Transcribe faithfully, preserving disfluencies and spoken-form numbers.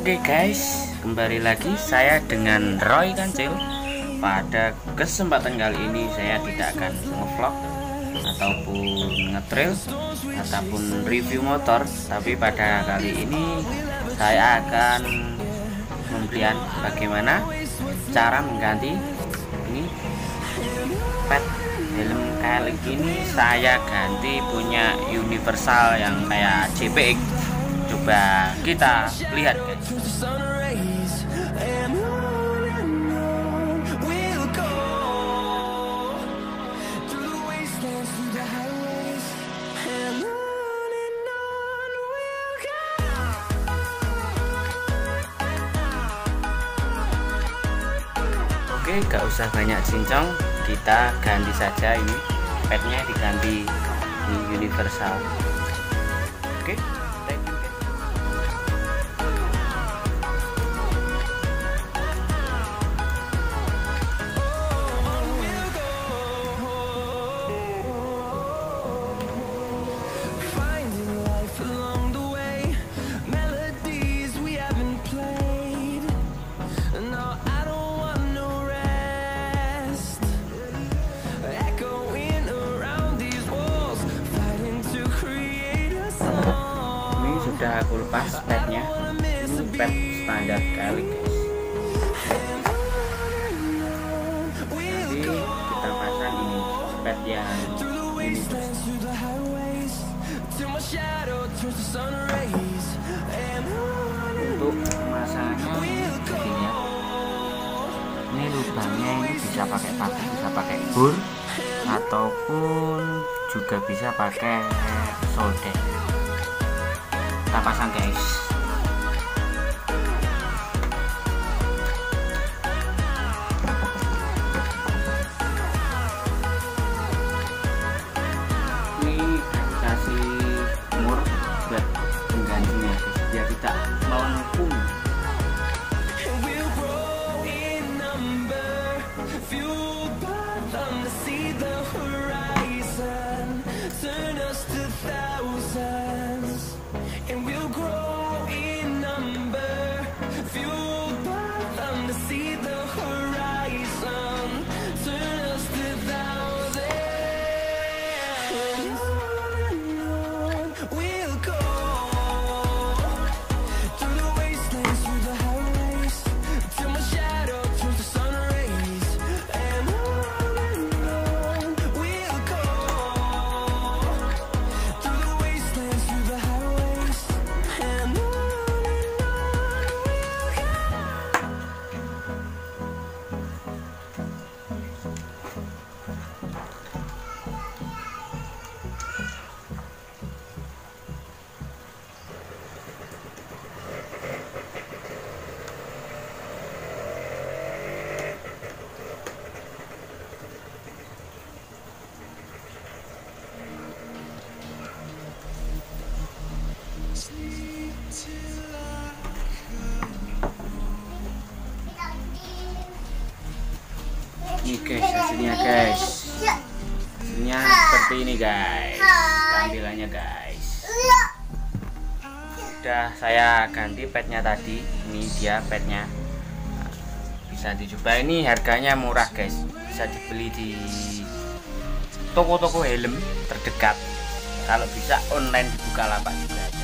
Oke guys, kembali lagi saya dengan Roy Kancil. Pada kesempatan kali ini saya tidak akan ngevlog ataupun ngetrail ataupun review motor, tapi pada kali ini saya akan memberikan bagaimana cara mengganti ini pad helm kali ini. Saya ganti punya universal yang kayak J P X. Coba kita lihat guys. Oke, gak usah banyak cincong, kita ganti saja ini padnya, diganti ini universal. Oke. Sudah aku lepas padnya, ini pad standar kali guys. Nanti kita pasang ini pad yang ini. Untuk pemasangannya begini ya. Ini lubangnya ini bisa pakai paku, bisa pakai bor, ataupun juga bisa pakai solder. Kita pasang guys. Ini kasih mur buat penggantinya guys, biar tidak melengkung. Ini guys hasilnya guys, hasilnya seperti ini guys, tampilannya guys. Udah saya ganti padnya tadi, ini dia padnya. Bisa dicoba, ini harganya murah guys, bisa dibeli di toko-toko helm terdekat. Kalau bisa online di Bukalapak juga.